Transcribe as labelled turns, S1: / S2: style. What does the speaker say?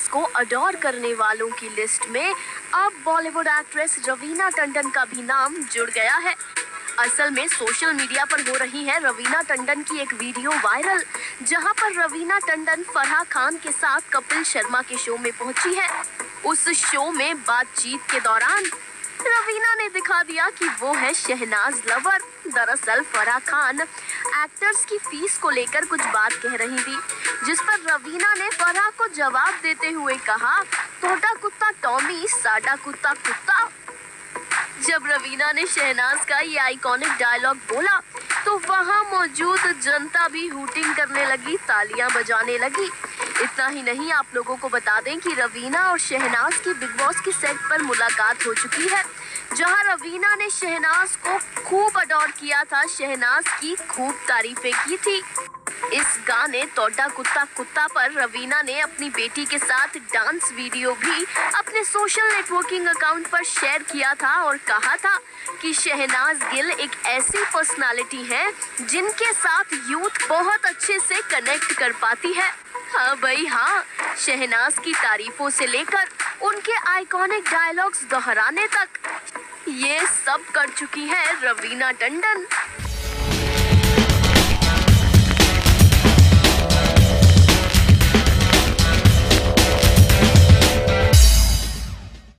S1: को अडोर करने वालों की लिस्ट में अब बॉलीवुड एक्ट्रेस रवीना टंडन का भी नाम जुड़ गया है। असल में सोशल मीडिया पर हो रही है रवीना टंडन की एक वीडियो वायरल, जहां पर रवीना टंडन फराह खान के साथ कपिल शर्मा के शो में पहुंची है। उस शो में बातचीत के दौरान रवीना ने दिखा दिया कि वो है शहनाज लवर। दरअसल फराह खान एक्टर्स की फीस को लेकर कुछ बात कह रही थी, जिस पर रवीना ने फराह को जवाब देते हुए कहा, तोता कुत्ता टॉमी, साडा कुत्ता कुत्ता। जब रवीना ने शहनाज का ये आइकॉनिक डायलॉग बोला तो वहां मौजूद जनता भी हूटिंग करने लगी, तालियां बजाने लगी। इतना ही नहीं, आप लोगों को बता दें कि रवीना और शहनाज की बिग बॉस की सेट पर मुलाकात हो चुकी है, जहां रवीना ने शहनाज को खूब अडोर किया था, शहनाज की खूब तारीफें की थी। इस गाने तोड़ा कुत्ता कुत्ता पर रवीना ने अपनी बेटी के साथ डांस वीडियो भी अपने सोशल नेटवर्किंग अकाउंट पर शेयर किया था और कहा था कि शहनाज गिल एक ऐसी पर्सनालिटी है जिनके साथ यूथ बहुत अच्छे से कनेक्ट कर पाती है। हाँ भाई हाँ, शहनाज की तारीफों से लेकर उनके आइकॉनिक डायलॉग्स दोहराने तक ये सब कर चुकी है रवीना टंडन।